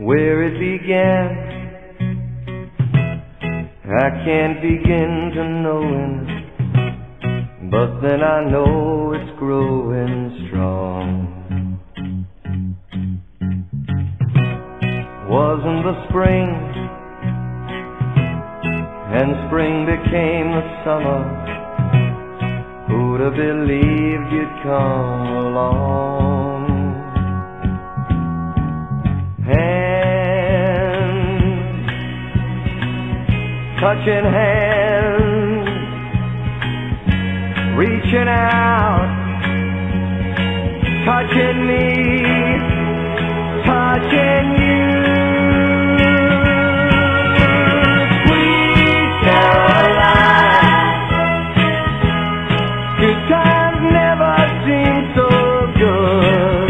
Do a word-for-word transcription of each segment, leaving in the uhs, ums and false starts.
where it began. I can't begin to knowing, but then I know it's growing strong. Wasn't the spring, and spring became the summer. Who'd have believed you'd come along? Hands, touching hands, reaching out, touching me, touching you. Sweet Caroline, good times never seem so good.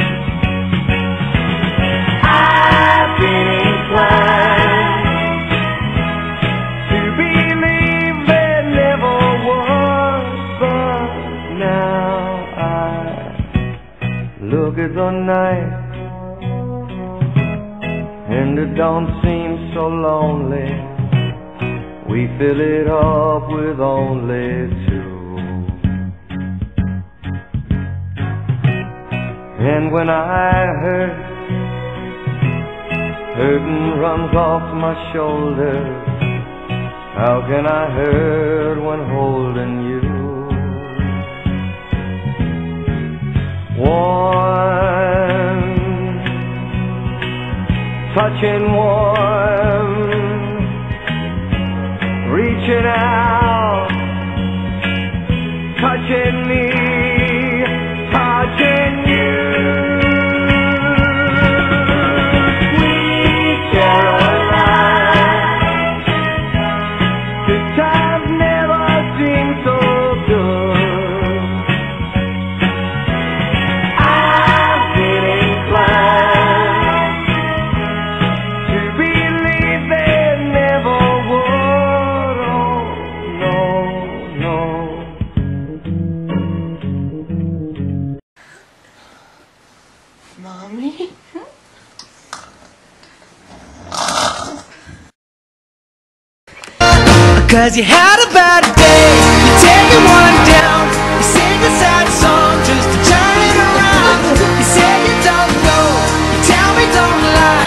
I've been inclined to believe there never was, but now I look at the night and it don't seem so lonely. We fill it up with only two. And when I hurt, hurting runs off my shoulders. How can I hurt when holding you? Warm, touching warm, reaching out, touching me, touching you. Sweet Caroline, good times never seem so good. I've been inclined to believe there never would. Oh, no, no. Mommy? Cause you had a bad day, you take it one down, you sing a sad song just to turn it around. You say you don't know, you tell me don't lie.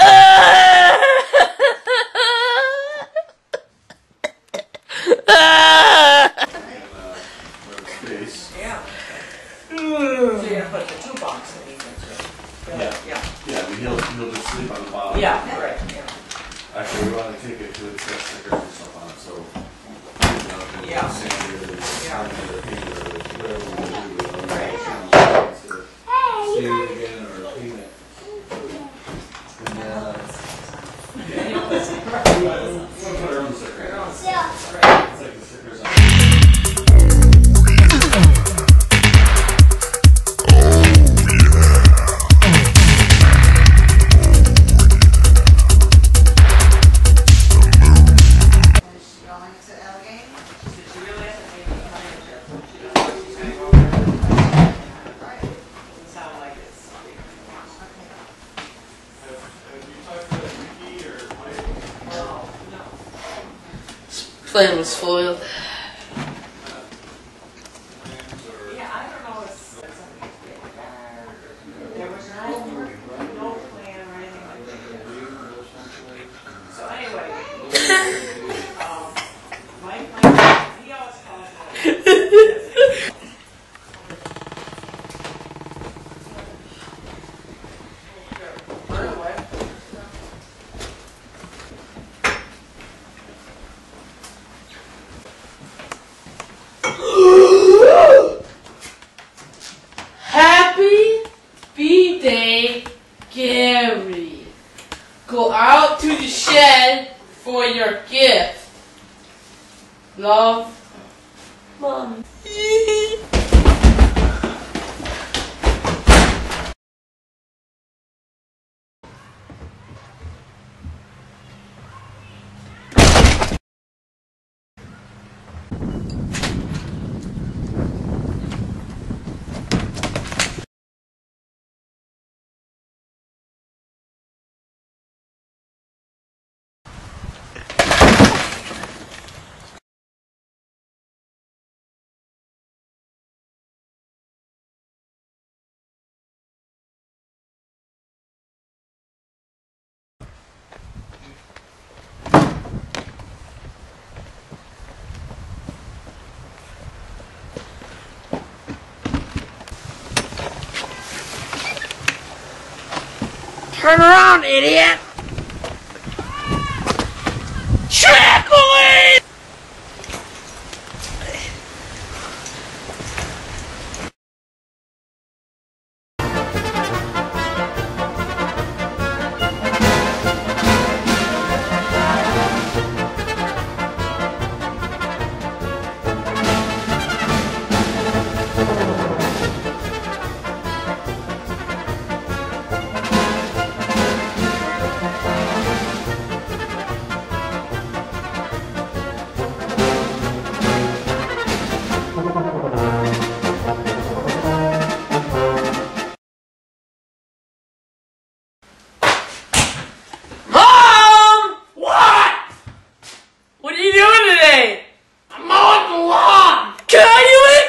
Yeah. So you have to put the two box in each. Yeah. Yeah. Yeah, I mean, he'll, he'll just sleep on the bottom. Yeah, right. Yeah. Actually, we want to take it to its got stickers and stuff on it, so. You know, if Yeah. it's sand or it's Yeah. sand or paint or whatever we do, we'll Right. see it again or paint it. And, uh, yeah. We'll put our own sticker. Yeah. It's like the stickers on. Going to Allegheny? Did you really have to take the furniture? Right. Doesn't sound like it's. No, no. Plan was foiled. Yeah, I don't know if there was no, no plan or anything like that. So anyway, um, my plan, he always calls me. By the way, Happy B-Day, Gary. Go out to the shed for your gift. Love, Mom. Turn around, idiot! Trampoline! Mom! What? What are you doing today? I'm mowing the lawn. Can I do it?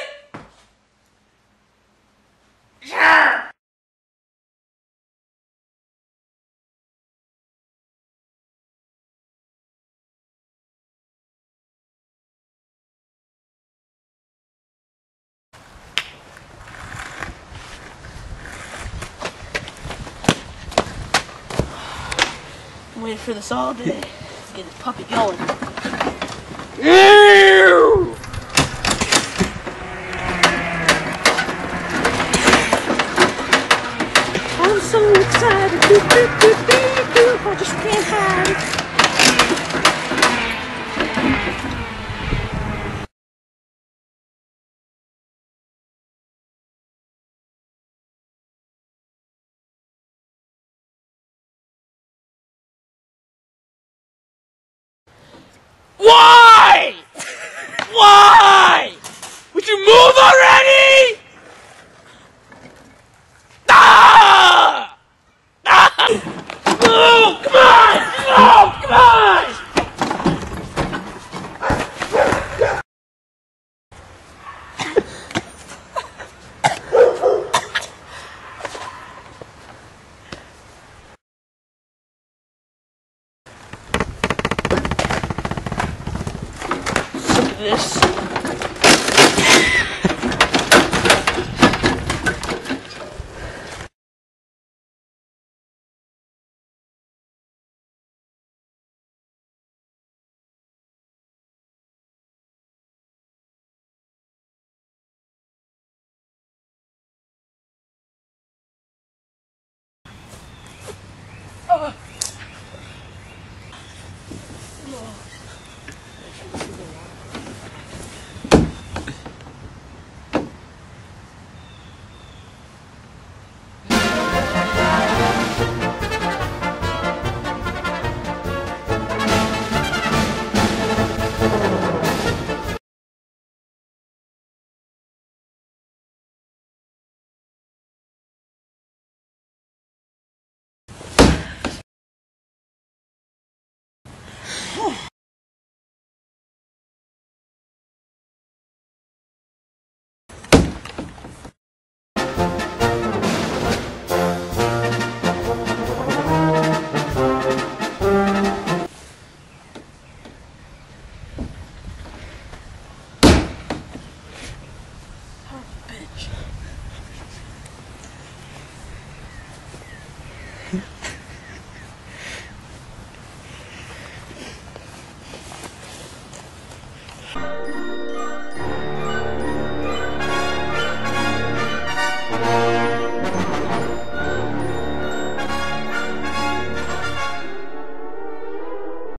Sure. I'm waiting for this all day to get this puppy going. Ew! I'm so excited. Beep, beep, beep, beep, beep. I just can't hide it. Why? Why? Would you move already? Ah! Ah! Oh, come on! Oh, come on! Look at this. Oh. Bitch.